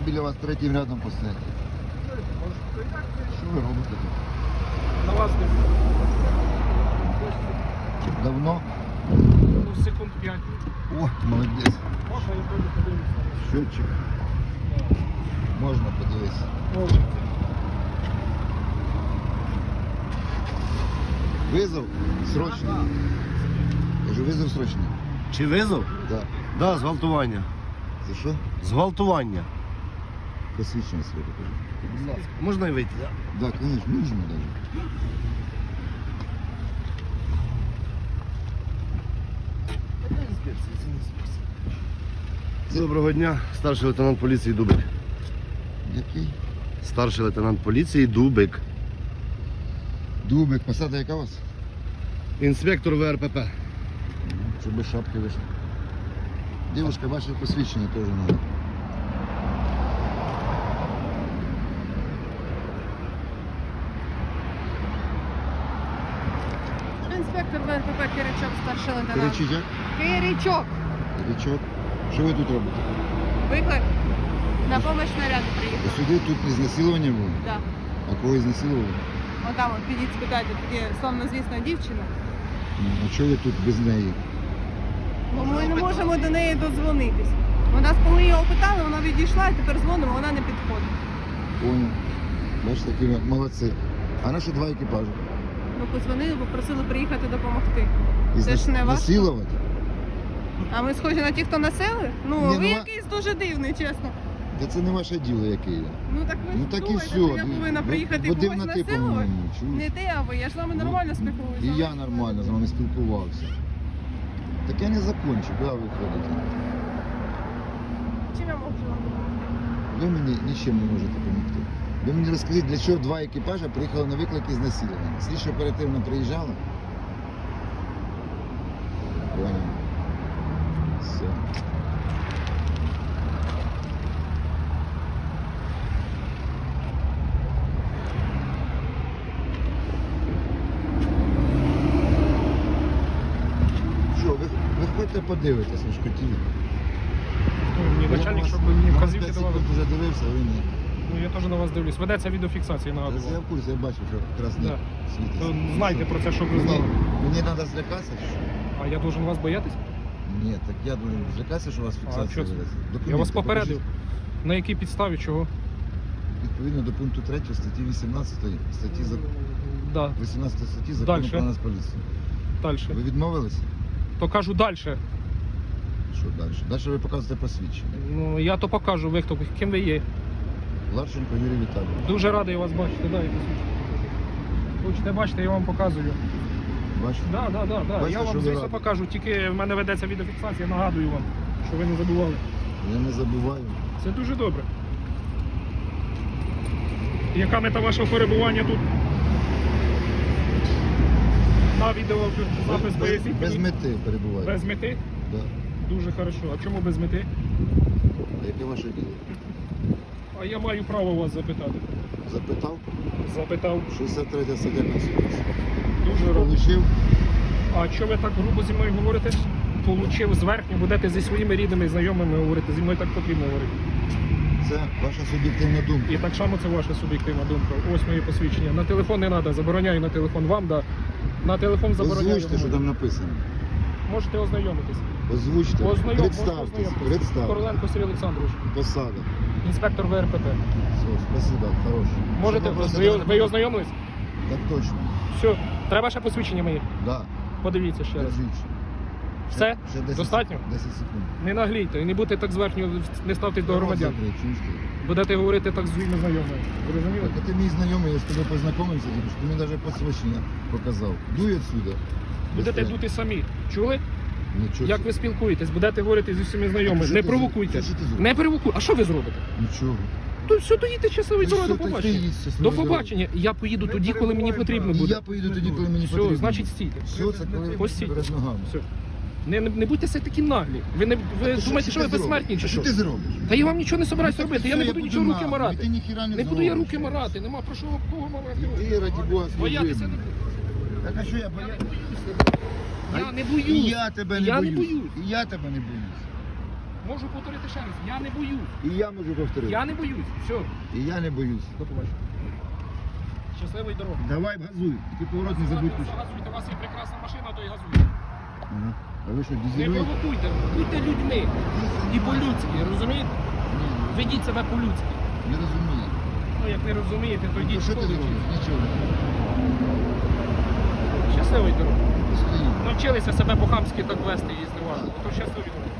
біля вас третім рядом постоять. Що ви робите тут? На вас дивлюсь. Давно? Ну, секунд 5. О, молодець. Можна я пойду подивлюся? Счетчик. Можна подивитися. Можна. Визов срочний. Кажу, визов срочний. Чи визов? Так. Да, зґвалтування. За що? Зґвалтування. Посвідчення своє покажу. Будь ласка. Можна і вийти? Так, звісно, нужно навіть. Доброго дня, старший лейтенант поліції Дубик. Який? Старший лейтенант поліції Дубик. Дубик, посада яка у вас? Інспектор ВРПП. Щоб без шапки вийшло. Дівушка, ваше посвідчення теж треба. Інспектор ВРПП Киричок, старший лейтенант. Кричить, як? Киричок. Річок. Що ви тут робите? Виклик. На помощь наряду приїхав. Сюди тут ізнасилування було? Да. А кого ізнасилували? Отам от підіть спитайте, таке славнозвісна дівчина. А чого ви тут без неї? Бо ми не можемо до неї дозвонитись. Вона, коли її опитали, вона відійшла і тепер дзвонимо, вона не підходить. Понял. Бачите, такі ви молодці. А наші два екіпажі? Ми подзвонили, попросили приїхати допомогти. Це ж не важко. Насилувати? А ми схожі на ті, хто насели? Ну, Ні, ви ну, якийсь дуже дивний, чесно. Та це не ваше діло, яке є. Ну так ви Ну ж так і думаєте, все. що я повинна приїхати і когось Дивна ти, насилувати? по-моєму. Чуєш? Не ти, а ви, я ж з вами нормально спілкуюся. І я нормально з вами спілкувався. Так я не закончу, куди ви ходите? Чим я можу вам допомогти? Ви мені нічим не можете допомогти. Ви мені розкажіть, для чого два екіпажа приїхали на виклик із насилення? Слідчо оперативно приїжджали? Понял. Все. Що, ви ходьте подивитесь, ви ж хотіли. Мені начальник, щоб мені вказівки давали. Вже дивився, ви ні. Ну, я теж на вас дивлюсь. Ведеться відеофіксація, Я нагадував. в курсі, я бачу, що красний Да. світиться. То знайте про це, щоб ви знали. Мені треба злякатися? чи що? А я должен вас боятись? Ні, так я должен злякатися, що у вас А фіксація що це? ведеться. Я Документи вас попередив. покажіть. На якій підставі, чого? Відповідно до пункту 3 статті 18 статті Да. 18 статті закону Дальше. про нас поліцію. Далі. Ви відмовилися? То кажу далі. Що далі? Далі ви показуєте посвідчення. Ну, я то покажу, ви хто, ким ви є. Ларченко Юрій Віталійович. Дуже радий вас бачити, да, я посвідчу. Хочете бачити, я вам показую. Бачите? Да. Бачите, Я що вам, ви звісно, раді. покажу. Тільки в мене ведеться відеофіксація, нагадую вам, що ви не забували. Я не забуваю. Це дуже добре. Яка мета вашого перебування тут? На відеозапис поясніть Без мені. мети перебуваю. Без мети? Да. Дуже хорошо. А чому без мети? А яке ваше діло? А я маю право вас запитати. Запитав? Запитав. 63 стаття Конституції. Дуже радий. Получив? А що ви так грубо зі мною говорите? Получив зверхню, будете зі своїми рідними і знайомими говорити. Зі мною так потрібно говорити. Це ваша суб'єктивна думка. І так само це ваша суб'єктивна думка. Ось моє посвідчення. На телефон не треба, забороняю на телефон вам, да. На телефон забороняю. Озвучте, що там написано. Можете ознайомитись. Озвучте. Можете Представтесь. ознайомитись. Представтесь. Короленко Сергій Олександрович, Посада. інспектор ВРПП. Все, спасибо, хороший. Можете, Щоб вам ви просто- ознайомились? Так точно. Все, треба ще посвідчення моє. Да. Подивіться ще раз. Держіть. Все? Ще 10 Достатньо? 10 секунд. Не наглійте і не будьте так зверхньо, не ставтесь до громадян. Закрий, чуєш ти? Будете говорити так з своїми знайомими. Зрозуміли? Так ти мій знайомий, я з тобою познайомився, тому що ти мені навіть посвідчення показав. Дуй отсюда. Будете Без дути самі. Чули? Нічого. Як ви спілкуєтесь, будете говорити зі всіма знайомими. Що Не ти провокуйте. що ти зробиш? Не провокуйте. А що ви зробите? Нічого. То все, то їдьте щасливої Ну, дороги, до все, ти побачення. їдь щасливої До побачення. Я поїду тоді, коли мені потрібно І буде. я поїду тоді, коли мені Все, потрібно. значить стійте. Все, це коли Постійте. перед ногами. Все. Не будьте все такі наглі. Ви думаєте, що ви безсмертні чи А що? що ти зробиш? Та я вам нічого не собираюсь робити, я не Все, буду нічого руки нахуй, марати. Ти ніхіра Не буду я зробиш. руки марати, нема про що кого марати. Ти, раді Бога, Боятися свій не вибір. буду. Так а що я боюсь? Я не боюсь. І я тебе не Я боюсь. не боюсь. І я тебе не боюсь. Можу повторити ще раз. Я не боюсь. І я можу повторити. Я не боюсь. Все. І я не боюсь. До побачення. Щасливої дороги. Давай газуй. Тільки поворот не забудь включити. Газуйте, у вас є прекрасна машина, то і газуйте. Ага. А ви що, Не дізелюєте? провокуйте, будьте людьми. І по-людськи, розумієте? Ведіть себе по-людськи. Не розумію. Ну, як не розумієте, то Ну, йдіть що в ти школу. зробиш? Нічого. Щасливої дороги. Стоїть. Навчилися себе по-хамськи так вести і зневажити. То щасливі дороги.